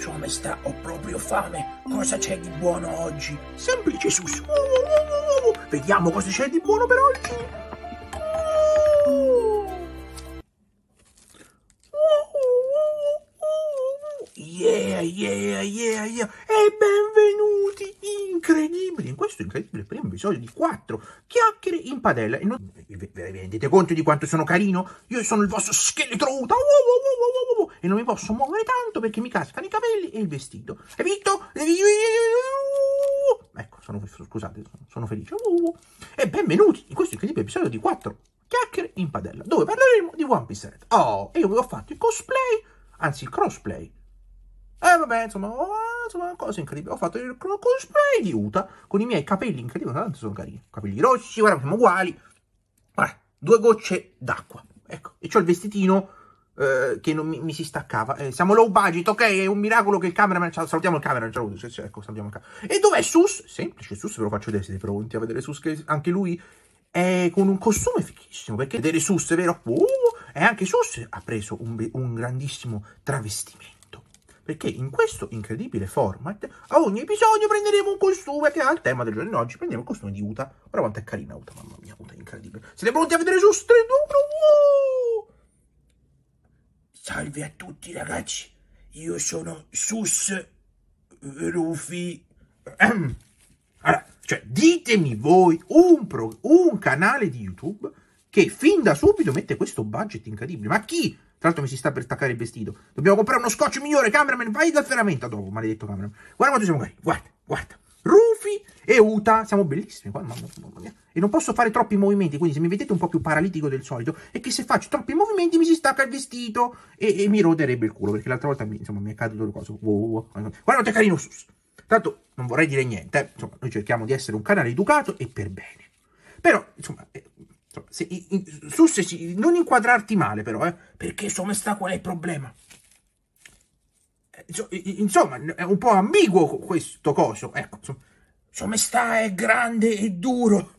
Sua maestà, ho proprio fame. Cosa c'è di buono oggi? Semplice, Sus. Vediamo cosa c'è di buono per oggi. Yeah. E benvenuti, incredibili, in questo incredibile primo episodio di 4 chiacchiere in padella. E non vi rendete conto di quanto sono carino? Io sono il vostro scheletro Uta, e non mi posso muovere tanto perché mi cascano i capelli e il vestito. Hai visto? Ecco, scusate, sono felice. E benvenuti in questo incredibile episodio di 4 chiacchiere in padella, dove parleremo di One Piece Red. Oh, e io vi ho fatto il cosplay, anzi il crossplay. Vabbè, insomma, cosa incredibile. Ho fatto il cosplay di Uta con i miei capelli incredibili, tanto sono carini. Capelli rossi, guarda, siamo uguali. Guarda, 2 gocce d'acqua. Ecco, e c'ho il vestitino che non mi si staccava. Siamo low budget, ok? È un miracolo che il cameraman... Salutiamo il cameraman, ecco, salutiamo il cameraman. E dov'è Sus? Semplice, Sus ve lo faccio vedere, siete pronti a vedere Sus, che anche lui è con un costume fighissimo, perché vedere Sus, è vero? E anche Sus ha preso un grandissimo travestimento. Perché in questo incredibile format, a ogni episodio prenderemo un costume che ha il tema del giorno di oggi. Prendiamo il costume di Uta. Guarda quanto è carina Uta, mamma mia, Uta è incredibile. Siete pronti a vedere Sus 3, 2, 1? Salve a tutti ragazzi, io sono Sus Rufy. Allora, cioè, ditemi voi un canale di YouTube che fin da subito mette questo budget incredibile. Ma chi? Tra l'altro mi si sta per staccare il vestito. Dobbiamo comprare uno scotch migliore, cameraman. Vai dal ferramenta dopo, maledetto cameraman. Guarda quanto siamo carini. Guarda. Rufy e Uta. Siamo bellissimi. Mamma mia. E non posso fare troppi movimenti. Quindi se mi vedete un po' più paralitico del solito, è che se faccio troppi movimenti mi si stacca il vestito e mi roderebbe il culo. Perché l'altra volta mi è caduto le cose. Guarda quanto è carino Sus. Tanto non vorrei dire niente. Insomma, noi cerchiamo di essere un canale educato e per bene. Però, insomma... Sus, non inquadrarti male però, Perché sua maestà qual è il problema? Insomma, è un po' ambiguo questo coso, ecco. Sua maestà è grande e duro.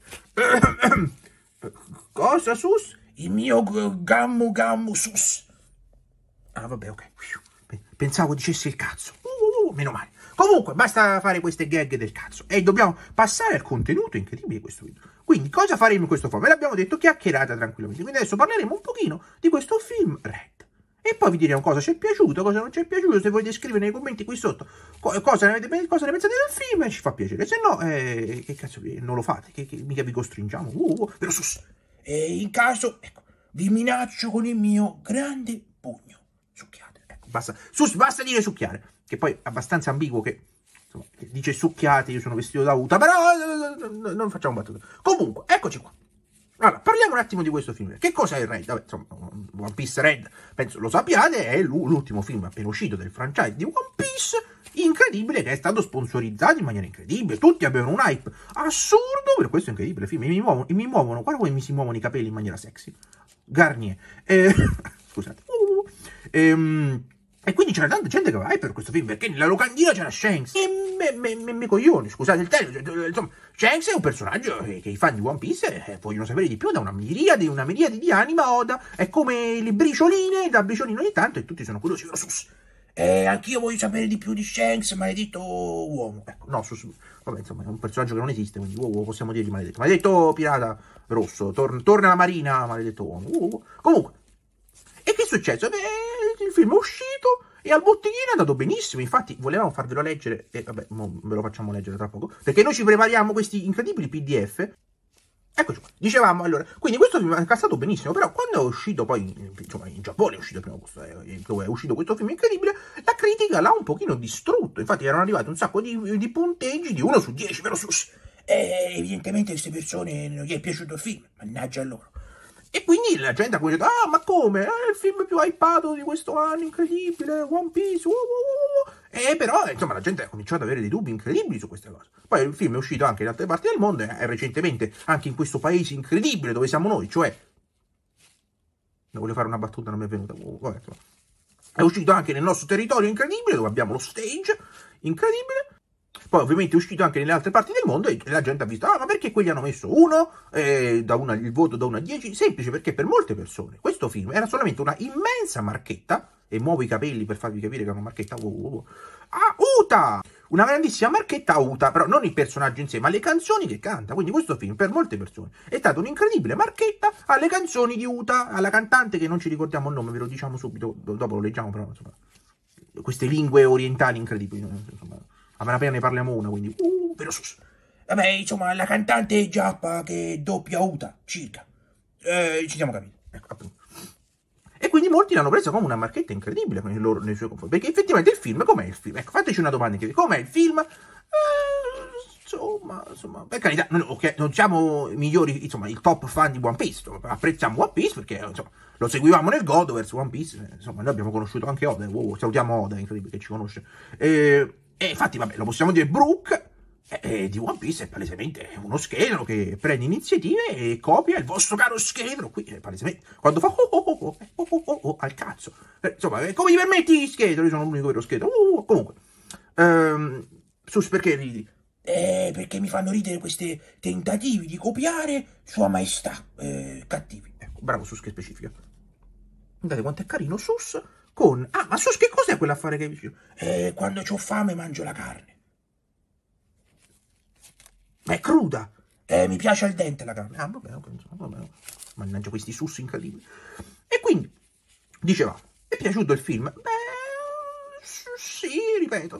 Cosa, Sus? Il mio gammu Sus. Ah, vabbè, ok. Pensavo dicessi il cazzo. Meno male. Comunque, basta fare queste gag del cazzo. E dobbiamo passare al contenuto incredibile di questo video. Quindi, cosa faremo in questo film? Ve l'abbiamo detto, chiacchierata tranquillamente. Quindi adesso parleremo un pochino di questo film Red. E poi vi diremo cosa ci è piaciuto, cosa non ci è piaciuto. Se volete scrivere nei commenti qui sotto cosa ne pensate del film, ci fa piacere. Se no, che cazzo, non lo fate, che mica vi costringiamo. Però Sus. E in caso, ecco, vi minaccio con il mio grande pugno. Succhiate. Ecco, basta. Sus, basta dire succhiare. Che poi è abbastanza ambiguo che, insomma, che dice succhiate, io sono vestito da Uta, però non facciamo battute. Comunque, eccoci qua. Allora, parliamo un attimo di questo film. Che cosa è il Red? Vabbè, insomma, One Piece Red, penso lo sappiate, è l'ultimo film appena uscito del franchise di One Piece, incredibile, che è stato sponsorizzato in maniera incredibile. Tutti avevano un hype assurdo per questo incredibile film. E mi muovono, guarda come mi si muovono i capelli in maniera sexy. Garnier. Scusate. E quindi c'era tanta gente che aveva hype per questo film, perché nella locandina c'era Shanks. E me coglioni, scusate il termine. Insomma, Shanks è un personaggio che i fan di One Piece vogliono sapere di più da una miriade di anima oda. È come le bricioline, da briciolino ogni tanto, e tutti sono curiosi. Sus. Anch'io voglio sapere di più di Shanks, maledetto uomo. Ecco, no, Sus. Vabbè, insomma, è un personaggio che non esiste, quindi possiamo dirgli maledetto. Maledetto pirata rosso, torna alla marina, maledetto uomo. Comunque, e che è successo? Il film è uscito e al botteghino è andato benissimo. Infatti volevamo farvelo leggere e vabbè, ve lo facciamo leggere tra poco, perché noi ci prepariamo questi incredibili PDF. Eccoci qua, dicevamo allora, quindi questo film è cassato benissimo, però quando è uscito poi, insomma in Giappone è uscito il primo posto, dove è uscito questo film incredibile, la critica l'ha un pochino distrutto. Infatti erano arrivati un sacco di punteggi di 1 su 10, però Sus. Evidentemente a queste persone non gli è piaciuto il film, mannaggia loro. E quindi la gente ha detto, ah, ma come? È il film più hypato di questo anno, incredibile, One Piece, E però, insomma, la gente ha cominciato ad avere dei dubbi incredibili su queste cose. Poi il film è uscito anche in altre parti del mondo, e recentemente anche in questo paese incredibile dove siamo noi, cioè... Ne voglio fare una battuta, non mi è venuta. Vabbè, è uscito anche nel nostro territorio incredibile, dove abbiamo lo stage incredibile. Poi ovviamente è uscito anche nelle altre parti del mondo e la gente ha visto, ah, ma perché quelli hanno messo 1, il voto da 1 a 10? Semplice, perché per molte persone questo film era solamente una immensa marchetta, e muovo i capelli per farvi capire che è una marchetta, a Uta! Una grandissima marchetta a Uta, però non il personaggio in sé, ma le canzoni che canta. Quindi questo film per molte persone è stata un'incredibile marchetta alle canzoni di Uta, alla cantante che non ci ricordiamo il nome, ve lo diciamo subito, dopo lo leggiamo, però insomma, queste lingue orientali incredibili, insomma, a meno appena ne parliamo una, quindi però vabbè, insomma, la cantante giappa che doppia Uta, circa. Ci siamo capiti. Ecco, appunto. E quindi molti l'hanno presa come una marchetta incredibile nei suoi confronti. Perché effettivamente il film, com'è il film? Ecco, fateci una domanda incredibile. Com'è il film? Insomma, per carità, okay, non siamo i migliori, insomma, il top fan di One Piece. Apprezziamo One Piece perché, insomma, lo seguivamo nel Godoverse One Piece. Insomma, noi abbiamo conosciuto anche Oda. Salutiamo Oda, è incredibile che ci conosce. E infatti, vabbè, lo possiamo dire, Brook di One Piece è palesemente uno scheletro che prende iniziative e copia il vostro caro scheletro. Qui è palesemente quando fa al cazzo. Insomma, come gli permetti scheletro? Io sono l'unico vero scheletro. Comunque, Sus, perché ridi? Perché mi fanno ridere questi tentativi di copiare Sua Maestà cattivi. Ecco, bravo Sus, che specifica. Guardate quanto è carino Sus con... Ah, ma Sus, che cos'è quell'affare che hai vicino? Quando ho fame mangio la carne. Ma è cruda. Mi piace al dente la carne. Ah, vabbè. Mannaggia questi Sus incredibili. E quindi, dicevamo, è piaciuto il film? Beh, sì, ripeto.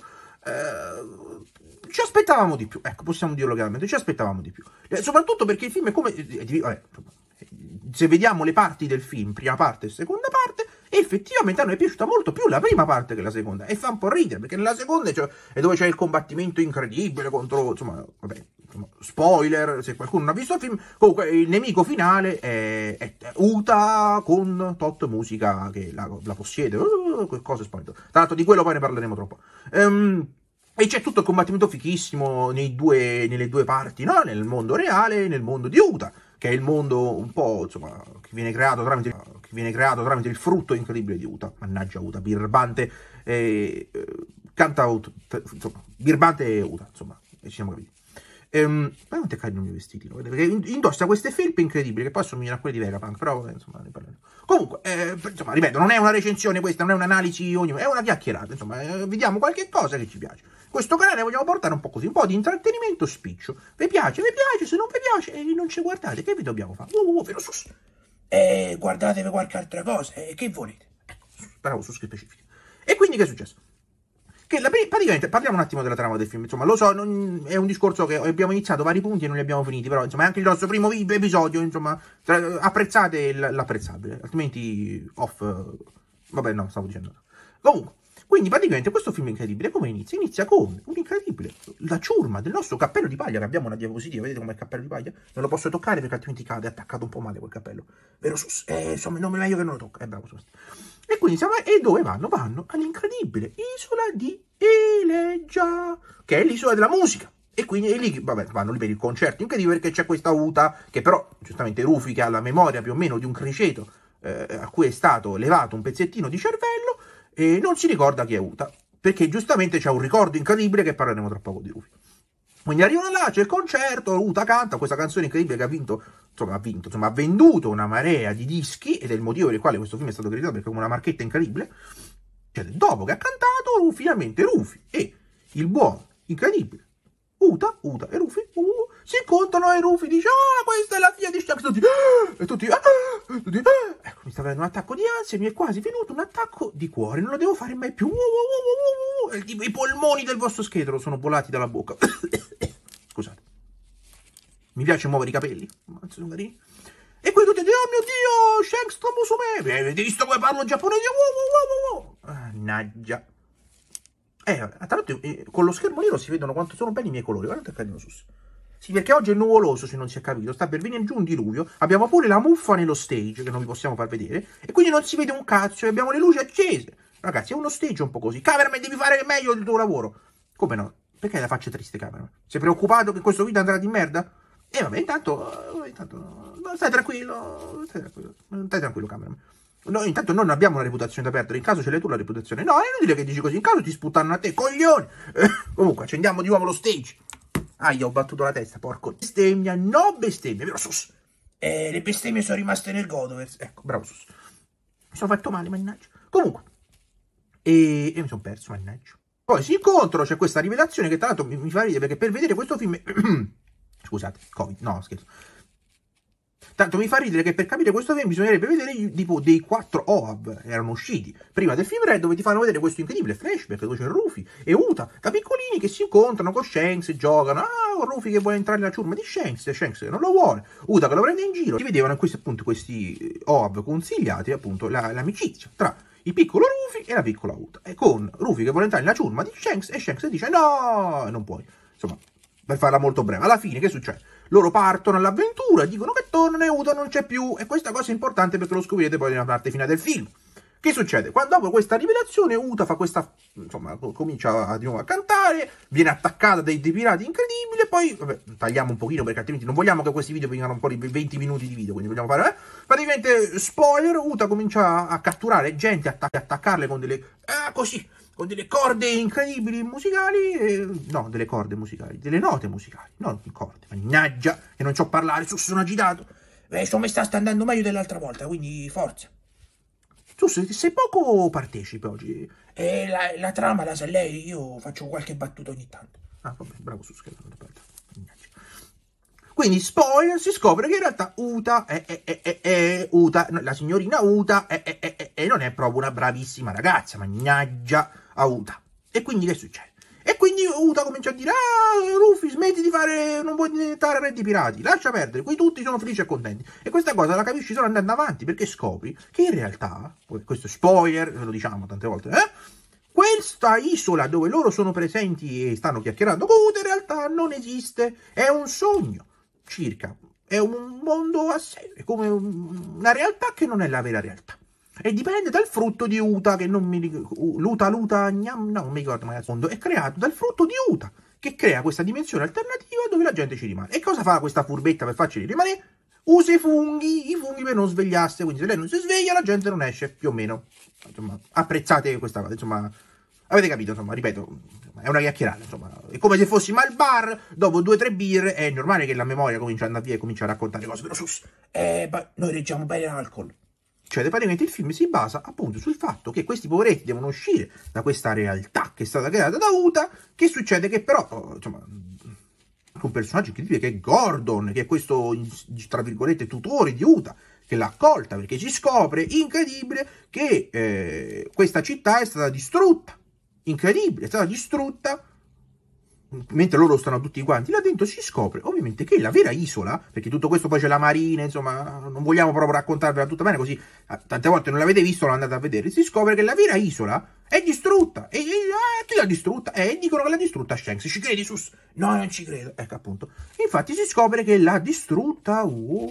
Ci aspettavamo di più, ecco, possiamo dirlo chiaramente, ci aspettavamo di più. Soprattutto perché il film è come... vabbè, se vediamo le parti del film, prima parte e seconda parte, effettivamente a noi è piaciuta molto più la prima parte che la seconda. E fa un po' ridere, perché nella seconda è dove c'è il combattimento incredibile contro, insomma, vabbè, spoiler, se qualcuno non ha visto il film, comunque il nemico finale è Uta con tot musica che la possiede, cose spavento. Tra l'altro di quello poi ne parleremo troppo. E c'è tutto il combattimento fichissimo nelle due parti, no? Nel mondo reale e nel mondo di Uta, che è il mondo un po', insomma, che viene creato tramite il frutto incredibile di Uta. Mannaggia Uta, birbante, canta Uta, insomma, birbante e Uta, insomma, ci siamo capiti. Ma quanto è carino i miei vestiti, no? Perché indossa queste felpe incredibili che poi assomigliano a quelle di Vegapunk, però insomma ne parleremo. Comunque, insomma, ripeto, non è una recensione questa, non è un'analisi, è una chiacchierata, insomma, vediamo qualche cosa che ci piace. Questo canale vogliamo portare un po' così, un po' di intrattenimento spiccio. Vi piace, se non vi piace, non ci guardate, che vi dobbiamo fare? Vero Sus. Guardatevi qualche altra cosa, che volete? Bravo, Sus, che specifica. E quindi che è successo? Che praticamente parliamo un attimo della trama del film, insomma, lo so, è un discorso che abbiamo iniziato vari punti e non li abbiamo finiti, però insomma è anche il nostro primo episodio, insomma, apprezzate l'apprezzabile, altrimenti off, vabbè no, stavo dicendo. Comunque, quindi praticamente questo film incredibile come inizia? Inizia con un incredibile, la ciurma del nostro cappello di paglia, che abbiamo una diapositiva, vedete com'è il cappello di paglia? Non lo posso toccare perché altrimenti cade, è attaccato un po' male quel cappello, vero Sus? Insomma, non è meglio che non lo tocca, bravo Sus. E quindi siamo, e dove vanno? Vanno all'incredibile isola di Elegia, che è l'isola della musica. E quindi è lì, vabbè, vanno lì per il concerto incredibile, perché c'è questa Uta, che però, giustamente Rufy, che ha la memoria più o meno di un criceto a cui è stato levato un pezzettino di cervello, e non si ricorda chi è Uta, perché giustamente c'è un ricordo incredibile che parleremo tra poco di Rufy. Quindi arrivano là, c'è il concerto, Uta canta questa canzone incredibile che ha venduto una marea di dischi, ed è il motivo per il quale questo film è stato criticato, perché è una marchetta incredibile. Cioè, dopo che ha cantato, finalmente Rufy e il buon, incredibile, Uta e Rufy si incontrano e Rufy dice, ah, questa è la figlia di Shanks, tutti, ecco, mi sta venendo un attacco di ansia, mi è quasi venuto un attacco di cuore, non lo devo fare mai più, i polmoni del vostro scheletro sono volati dalla bocca. Scusate, mi piace muovere i capelli, e qui tutti dicono, oh mio Dio, Shanks Tomusume, avete visto come parlo giapponese? Mannaggia. Tra l'altro con lo schermo nero si vedono quanto sono belli i miei colori, guardate che carino Sus. Sì, perché oggi è nuvoloso, se non si è capito, sta per venire giù un diluvio, abbiamo pure la muffa nello stage, che non vi possiamo far vedere, e quindi non si vede un cazzo, e abbiamo le luci accese. Ragazzi, è uno stage un po' così. Cameraman, devi fare meglio il tuo lavoro. Come no? Perché la faccia triste, cameraman? Sei preoccupato che questo video andrà di merda? E vabbè, intanto stai tranquillo, cameraman. Noi intanto non abbiamo una reputazione da perdere, in caso ce l'hai tu la reputazione. No, è inutile che dici così, in caso ti sputtano a te, coglioni! Comunque, accendiamo di nuovo lo stage. Ho battuto la testa, porco. Bestemmia, no bestemmia, vero Sus? Le bestemmie sono rimaste nel Godovers. Ecco, bravo Sus. Mi sono fatto male, mannaggia. Comunque, e mi sono perso, mannaggia. Poi si incontrano, c'è questa rivelazione che tra l'altro mi fa ridere, perché per vedere questo film... Scusate, Covid, no, scherzo. Tanto mi fa ridere che per capire questo film bisognerebbe vedere tipo dei 4 OAV erano usciti prima del film Red, dove ti fanno vedere questo incredibile flashback dove c'è Rufy e Uta da piccolini che si incontrano con Shanks e giocano. Rufy che vuole entrare nella ciurma di Shanks e Shanks che non lo vuole, Uta che lo prende in giro. Si vedevano in questi OAV consigliati appunto l'amicizia tra il piccolo Rufy e la piccola Uta, e con Rufy che vuole entrare nella ciurma di Shanks e Shanks dice no, non puoi. Insomma, per farla molto breve, alla fine che succede? Loro partono all'avventura, dicono che tornano e Uta non c'è più, e questa cosa è importante perché lo scoprirete poi nella parte finale del film. Che succede? Quando dopo questa rivelazione Uta fa questa, insomma, comincia di nuovo a cantare, viene attaccata dai pirati incredibili, e poi, vabbè, tagliamo un pochino perché altrimenti non vogliamo che questi video vengano un po' di 20 minuti di video, quindi vogliamo fare, praticamente, spoiler, Uta comincia a catturare gente, attaccarle con delle, così, con delle corde incredibili musicali, no, delle corde musicali, delle note musicali, non corde, mannaggia, che non so parlare, sono agitato. Insomma, sta andando meglio dell'altra volta, quindi forza. Tu sei poco partecipe oggi. La trama la sa lei, io faccio qualche battuta ogni tanto. Ah, vabbè, bravo su scherzo. Quindi, spoiler, si scopre che in realtà Uta Uta, la signorina Uta non è proprio una bravissima ragazza, mannaggia a Uta. E quindi che succede? E quindi Uta comincia a dire, Rufy, smetti di fare, non vuoi diventare re di pirati, lascia perdere, qui tutti sono felici e contenti. E questa cosa la capisci solo andando avanti, perché scopri che in realtà, questo è spoiler, ve lo diciamo tante volte, questa isola dove loro sono presenti e stanno chiacchierando con Uta in realtà non esiste, è un sogno, circa, è un mondo a sé, è come una realtà che non è la vera realtà. E dipende dal frutto di Uta, che non mi ricordo, non mi ricordo mai al fondo, è creato dal frutto di Uta, che crea questa dimensione alternativa dove la gente ci rimane. E cosa fa questa furbetta per farci rimanere? Usa i funghi per non svegliarsi, quindi se lei non si sveglia la gente non esce, più o meno. Insomma, apprezzate questa cosa, insomma, avete capito, insomma, ripeto, è una chiacchierata, insomma, è come se fossimo al bar, dopo 2 o 3 birre, è normale che la memoria comincia ad andare via e comincia a raccontare cose, però sus, noi reggiamo bene l'alcol. Cioè, praticamente il film si basa appunto sul fatto che questi poveretti devono uscire da questa realtà che è stata creata da Uta. Che succede? Che però, insomma, un personaggio incredibile che è Gordon, che è questo, tra virgolette, tutore di Uta, che l'ha accolta, perché si scopre, incredibile, che questa città è stata distrutta. Incredibile, è stata distrutta. Mentre loro stanno tutti quanti là dentro, si scopre ovviamente che la vera isola, perché tutto questo poi c'è la marina, insomma, non vogliamo proprio raccontarvela tutta bene, così tante volte non l'avete visto, lo andate a vedere, si scopre che la vera isola è distrutta. E chi l'ha distrutta? Dicono che l'ha distrutta Shanks. Ci credi, Sus? No, non ci credo. Ecco, appunto. Infatti si scopre che l'ha distrutta...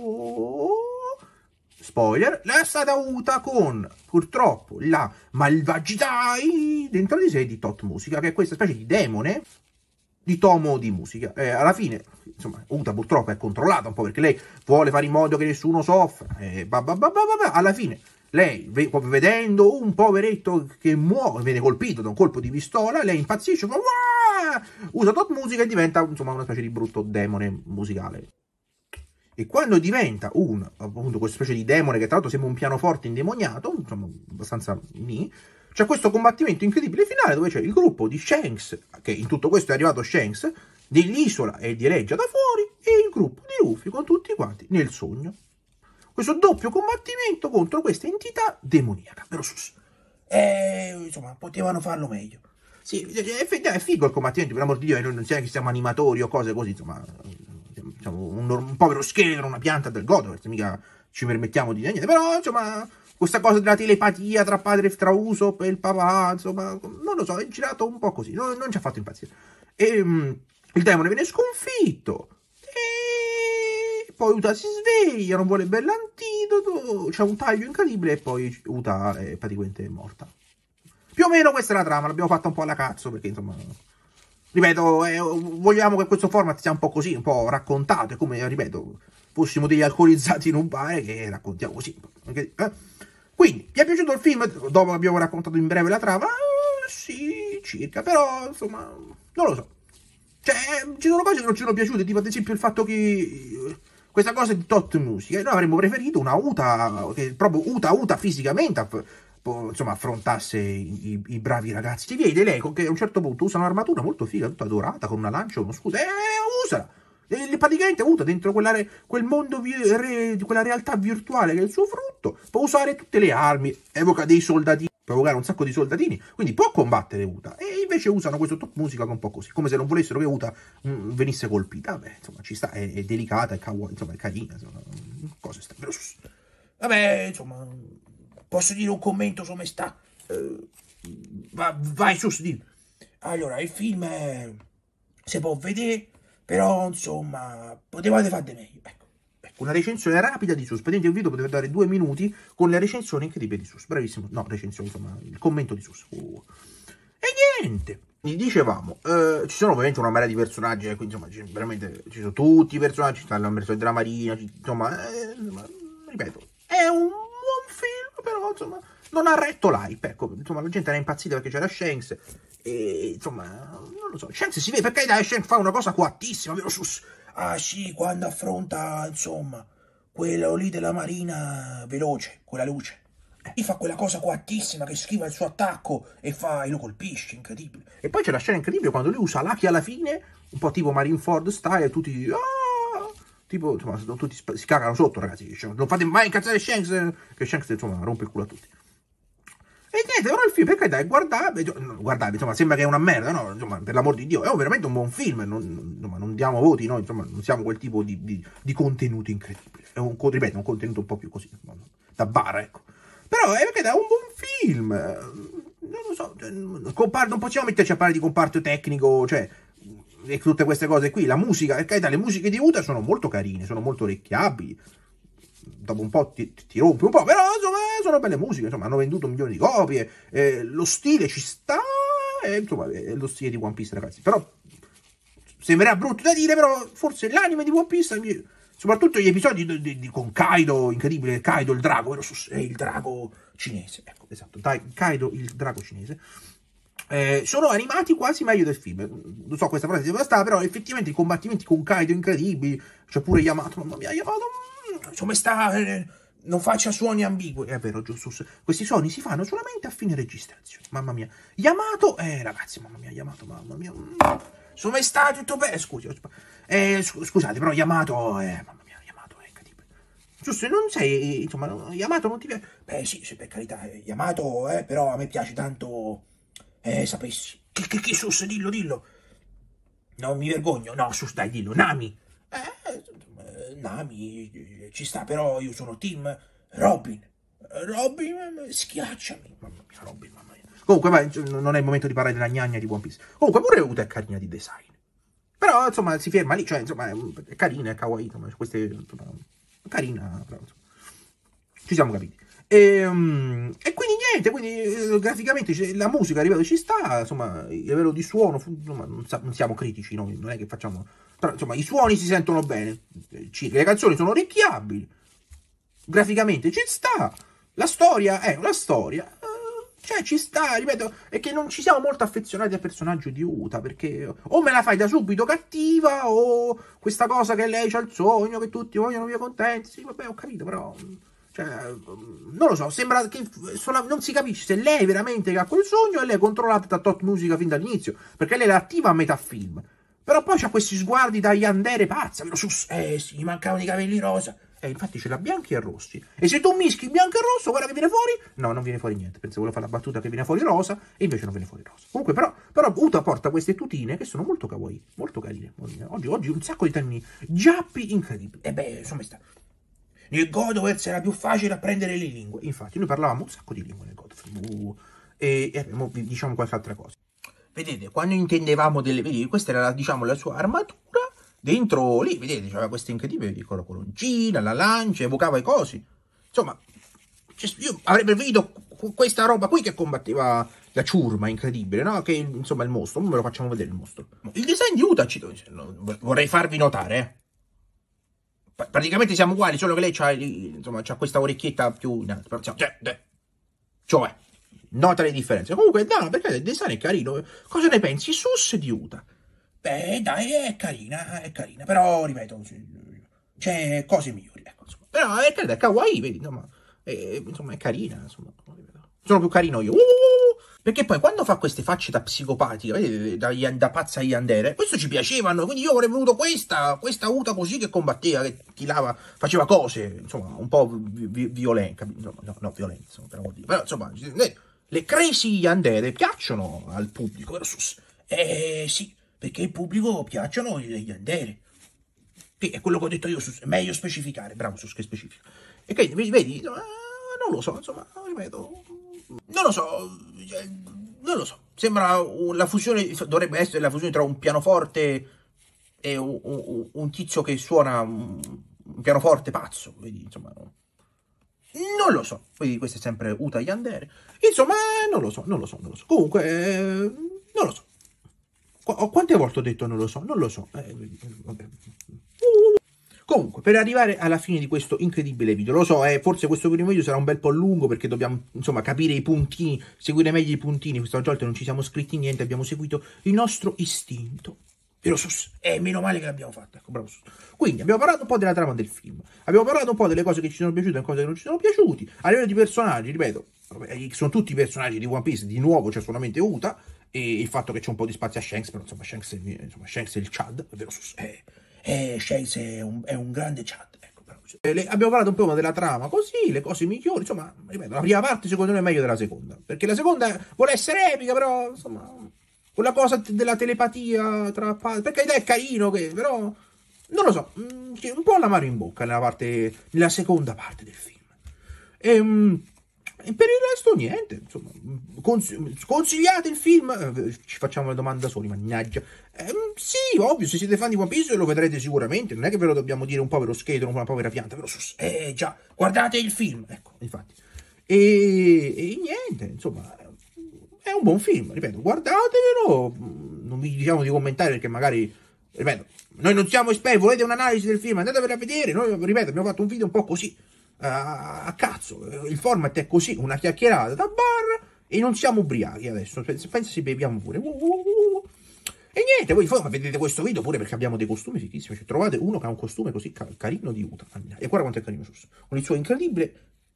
spoiler, è stata Uta con, purtroppo, la malvagità dentro di sé di Tot Musica, che è questa specie di demone di tomo di musica. Alla fine, insomma, Uta purtroppo è controllata un po' perché lei vuole fare in modo che nessuno soffra. Alla fine, lei, vedendo un poveretto che muore, viene colpito da un colpo di pistola, lei impazzisce, usa Tot Musica e diventa, insomma, una specie di brutto demone musicale. E quando diventa appunto, questa specie di demone che tra l'altro sembra un pianoforte indemoniato, insomma, abbastanza c'è questo combattimento incredibile finale dove c'è il gruppo di Shanks, che in tutto questo è arrivato Shanks, dell'isola e di Reggia da fuori, e il gruppo di Rufy con tutti quanti nel sogno. Questo doppio combattimento contro questa entità demoniaca, vero Sus? Insomma, potevano farlo meglio. Sì, è figo il combattimento, per amor di Dio, noi non siamo che siamo animatori o cose così, insomma, siamo un povero scheletro, una pianta del godo, mica ci permettiamo di dire niente, però, insomma... Questa cosa della telepatia tra padre e tra Usopp e il papà, insomma, non lo so, è girato un po' così, non ci ha fatto impazzire. E il demone viene sconfitto, e poi Uta si sveglia, non vuole bere l'antidoto, c'è un taglio incredibile e poi Uta è praticamente morta. Più o meno questa è la trama, l'abbiamo fatta un po' alla cazzo, perché insomma... Ripeto, vogliamo che questo format sia un po' così, un po' raccontato, è come, ripeto, fossimo degli alcolizzati in un bar che raccontiamo così. Quindi, vi è piaciuto il film? Dopo che abbiamo raccontato in breve la trama? Sì, circa, però, insomma, non lo so. Cioè, ci sono cose che non ci sono piaciute, tipo ad esempio il fatto che questa cosa di tot musica, noi avremmo preferito una Uta, che proprio Uta fisicamente, insomma, affrontasse i bravi ragazzi. Si vede lei che a un certo punto usa un'armatura molto figa, tutta dorata, con una lancia e uno scudo, usala! Praticamente Uta dentro quel mondo di quella realtà virtuale che è il suo frutto, può usare tutte le armi, evoca dei soldatini, può evocare un sacco di soldatini, quindi può combattere Uta. E invece usano questo top musica che è un po' così, come se non volessero che Uta venisse colpita. Vabbè, insomma, ci sta, è delicata, è kawaii, insomma, è carina, insomma, cose strane. Vabbè, insomma, posso dire un commento su me sta? Vai, sus, di. Allora, il film si può vedere, però, insomma, potevate fare di meglio, ecco. Una recensione rapida di Sus. Praticamente un video poteva dare 2 minuti con le recensioni incredibili di Sus. Bravissimo. No, recensione, insomma, il commento di Sus. E niente. Dicevamo, ci sono ovviamente una marea di personaggi, quindi insomma, veramente ci sono tutti i personaggi, ci stanno la versione della Marina, insomma, ripeto, è un buon film, però insomma, non ha retto l'hype, ecco, insomma, la gente era impazzita perché c'era Shanks, e insomma, non lo so, Shanks si vede, perché dai, Shanks fa una cosa coattissima, vero Sus? Ah sì, quando affronta, insomma, quello lì della Marina veloce, quella luce. E fa quella cosa coattissima che schiva il suo attacco e lo colpisce, incredibile. E poi c'è la scena incredibile quando lui usa l'Aki alla fine, un po' tipo Marineford style, tutti... tipo, insomma, tutti si cagano sotto, ragazzi. Non fate mai incazzare Shanks, che Shanks, insomma, rompe il culo a tutti. E niente, però il film, perché dai, guardate, insomma, sembra che è una merda, no? Insomma, per l'amor di Dio, è veramente un buon film, non diamo voti, no? Insomma, non siamo quel tipo di contenuto incredibile. È ripeto, un contenuto un po' più così, da bar, ecco. Però è perché è un buon film, non lo so, non possiamo metterci a parlare di comparto tecnico, cioè, e tutte queste cose qui, la musica, perché le musiche di Uta sono molto carine, sono molto orecchiabili, dopo un po' ti rompi un po', però insomma sono belle musiche, insomma hanno venduto milioni di copie, lo stile ci sta, insomma è lo stile di One Piece, ragazzi, però sembrerà brutto da dire, però forse l'anime di One Piece, soprattutto gli episodi con Kaido, incredibile, Kaido il drago, vero? È il drago cinese, ecco, esatto, Kaido il drago cinese, sono animati quasi meglio del film. Non so, questa frase deve stare, però effettivamente i combattimenti con Kaido incredibili, c'è pure Yamato, mamma mia, Yamato, insomma non faccia suoni ambigui. È vero, Giustus, questi suoni si fanno solamente a fine registrazione, mamma mia. Yamato, ragazzi, mamma mia, Yamato, mamma mia, insomma è stato tutto bene, scusate, però Yamato, mamma mia, Yamato è incredibile. Giusto, non sei, insomma, Yamato non ti piace? Beh sì, per carità, Yamato, però a me piace tanto, sapessi. Che sus, dillo. Non mi vergogno, no, sus, dai, dillo, Nami. Nami ci sta, però io sono team Robin. Robin, schiacciami. Mamma mia, Robin, mamma mia. Comunque, vai, non è il momento di parlare della gnagna di One Piece. Comunque, pure Uta è carina di design. Però, insomma, si ferma lì, cioè, insomma, è carina, è kawaii, insomma, queste, insomma, carina, però, insomma, ci siamo capiti. E quindi niente, graficamente la musica, ripeto, ci sta, insomma, il livello di suono, insomma, non siamo critici noi, non è che facciamo, però insomma i suoni si sentono bene, le canzoni sono orecchiabili, graficamente ci sta, la storia è una storia, cioè ci sta, ripeto, è che non ci siamo molto affezionati al personaggio di Uta, perché o me la fai da subito cattiva, o questa cosa che lei c'ha il sogno, che tutti vogliono via contenti, sì, vabbè, ho capito, però... Cioè, non lo so, sembra che non si capisce se lei veramente ha quel sogno e lei è controllata da tot musica fin dall'inizio, perché lei è attiva a metà film. Però poi c'ha questi sguardi da yandere pazza, vero? Sì, gli mancavano i capelli rosa. Infatti ce l'ha bianchi e rossi. E se tu mischi bianco e rosso, guarda che viene fuori. No, non viene fuori niente. Pensavo volevo fare la battuta che viene fuori rosa, e invece non viene fuori rosa. Comunque, però Uta porta queste tutine che sono molto kawaii, molto carine. Oggi un sacco di termini giappi incredibili. E beh, insomma sta. Nel Godovers era più facile apprendere le lingue. Infatti, noi parlavamo un sacco di lingue nel Godovers. E diciamo qualche altra cosa. Vedete, quando intendevamo vedete, questa era, diciamo, la sua armatura. Dentro lì, vedete, c'aveva questa incredibile piccola coloncina, la lancia, evocava i cosi. Insomma, io avrei preferito questa roba qui che combatteva la ciurma, incredibile, no? Che, insomma, il mostro. Ora me lo facciamo vedere il mostro. Il design di Uta, vorrei farvi notare, praticamente siamo uguali, solo che lei c'ha questa orecchietta più in alto. Cioè, nota le differenze. Comunque, no, perché il design è carino. Cosa ne pensi? Sus di Uta. Beh, dai, è carina, però, ripeto, c'è cose migliori, ecco, insomma. Però, è kawaii, vedi, insomma, è carina, insomma, ripeto. Sono più carino io. Perché poi quando fa queste facce da psicopatica, vedete, da pazza yandere, questo ci piacevano, quindi io avrei voluto questa Uta così che combatteva, che tirava, faceva cose, insomma, un po' violente, no, violente, insomma, però insomma, le crazy yandere piacciono al pubblico, vero Sus? Sì, perché al pubblico piacciono le yandere. Sì, è quello che ho detto io, Sus, è meglio specificare, bravo Sus, che specifica. E quindi, vedi, non lo so, insomma, ripeto, non lo so, sembra la fusione, dovrebbe essere la fusione tra un pianoforte e un tizio che suona un pianoforte pazzo, vedi, insomma, non lo so, vedi, questo è sempre Uta Yandere, insomma, non lo so, comunque, non lo so, quante volte ho detto non lo so, vabbè. Comunque, per arrivare alla fine di questo incredibile video, lo so, forse questo primo video sarà un bel po' lungo perché dobbiamo, insomma, capire i puntini, seguire meglio i puntini. Questa volta non ci siamo scritti niente, abbiamo seguito il nostro istinto. Vero Sus? Meno male che l'abbiamo fatto, ecco, bravo Sus. Quindi, abbiamo parlato un po' della trama del film, abbiamo parlato un po' delle cose che ci sono piaciute e cose che non ci sono piaciuti. A livello di personaggi, ripeto, sono tutti i personaggi di One Piece, di nuovo c'è solamente Uta, e il fatto che c'è un po' di spazio a Shanks, però insomma, Shanks è il Chad, vero Sus? Shanks è un grande Chad, ecco, però. Abbiamo parlato un po' della trama, così, le cose migliori, insomma, ripeto, la prima parte secondo me è meglio della seconda, perché la seconda vuole essere epica, però, insomma, quella cosa della telepatia tra padre, per carità è carino, però, non lo so, un po' l'amaro in bocca nella seconda parte del film. E per il resto niente, insomma, consigliate il film? Ci facciamo le domande da soli, mannaggia. Sì, ovvio, se siete fan di One Piece lo vedrete sicuramente, non è che ve lo dobbiamo dire un povero skater, una povera pianta, però già, guardate il film, ecco, infatti. E niente, insomma, è un buon film, ripeto, guardatevelo, non vi diciamo di commentare perché magari, ripeto, noi non siamo esperti, volete un'analisi del film, andatevelo a vedere, noi, ripeto, abbiamo fatto un video un po' così, a cazzo, il format è così, una chiacchierata da bar e non siamo ubriachi adesso, pensa se beviamo pure. E niente, voi vedete questo video pure perché abbiamo dei costumi fighissimi, cioè, trovate uno che ha un costume così carino di Uta, e guarda quanto è carino Sus, con il suo incredibile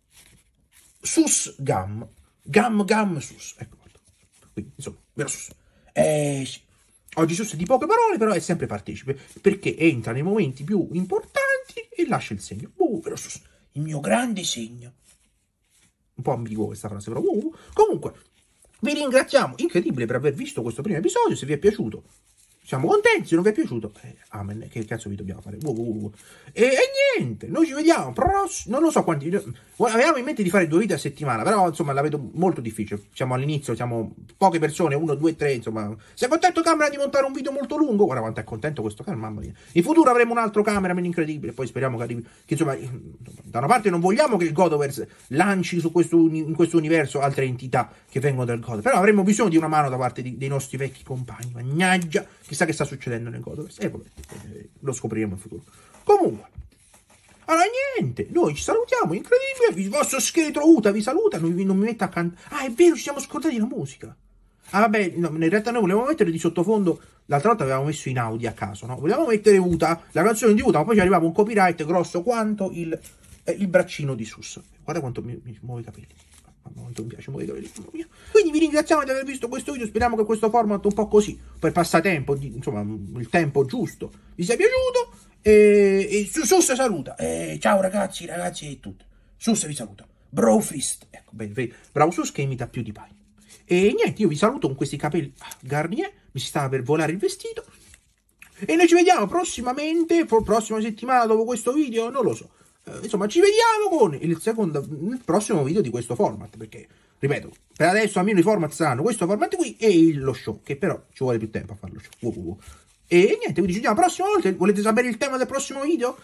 Sus Gum Sus, ecco, quindi insomma, vero Sus? Sì. Oggi Sus è di poche parole, però è sempre partecipe, perché entra nei momenti più importanti e lascia il segno, vero Sus? Il mio grande segno. Un po' ambiguo questa frase, però. Comunque, vi ringraziamo, incredibile, per aver visto questo primo episodio. Se vi è piaciuto, siamo contenti. Se non vi è piaciuto, amen. Che cazzo vi dobbiamo fare? E niente, noi ci vediamo. Non lo so quanti. Avevamo in mente di fare 2 video a settimana, però insomma la vedo molto difficile. Siamo all'inizio, siamo poche persone, 1, 2, 3. Insomma, sei contento, camera, di montare un video molto lungo? Guarda quanto è contento questo camera, mamma mia. In futuro avremo un altro cameraman incredibile. Poi speriamo che arrivi. Che insomma, da una parte non vogliamo che il Godoverse lanci in questo universo altre entità che vengono dal God, però avremo bisogno di una mano da parte dei nostri vecchi compagni. Mannaggia, chissà che sta succedendo nel Godoverse. E vabbè, lo scopriremo in futuro. Comunque, allora niente, noi ci salutiamo, incredibile, il vostro scheletro Uta vi saluta, non mi mette a cantare. Ah, è vero, ci siamo scordati la musica. Ah, vabbè, no, in realtà noi volevamo mettere di sottofondo, l'altra volta avevamo messo in Audi a caso, no? Volevamo mettere Uta, la canzone di Uta, ma poi ci arrivava un copyright grosso quanto il braccino di Sus. Guarda quanto mi muove i capelli. Quanto mi piace muovere i capelli. Quindi vi ringraziamo di aver visto questo video, speriamo che questo format un po' così, per passatempo, insomma, il tempo giusto, vi sia piaciuto. E Sus saluta. Ciao ragazzi e tutto. Sus vi saluta. Brofist. Ecco, bene, bravo Sus che imita più di Pai. E niente, io vi saluto con questi capelli Garnier. Mi si stava per volare il vestito. E noi ci vediamo prossimamente, prossima settimana dopo questo video, non lo so. Insomma, ci vediamo con il prossimo video di questo format. Perché, ripeto, per adesso almeno i format saranno questo format qui e lo show. Che però ci vuole più tempo a farlo show. E niente, quindi ci vediamo la prossima volta. Volete sapere il tema del prossimo video?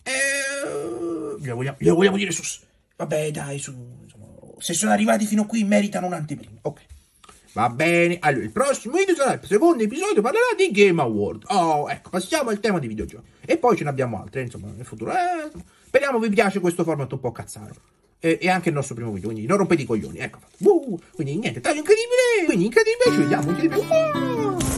Glielo vogliamo dire Sus. Vabbè, dai, insomma, se sono arrivati fino qui meritano un'anteprima. Ok. Va bene. Allora, il prossimo video sarà il secondo episodio, parlerà di Game Award. Oh, ecco, passiamo al tema di videogiochi. E poi ce ne abbiamo altre, insomma, nel futuro. Speriamo vi piace questo format un po' cazzaro. e anche il nostro primo video, quindi non rompete i coglioni, ecco. Quindi niente, taglio incredibile, quindi incredibile, ci vediamo incredibile.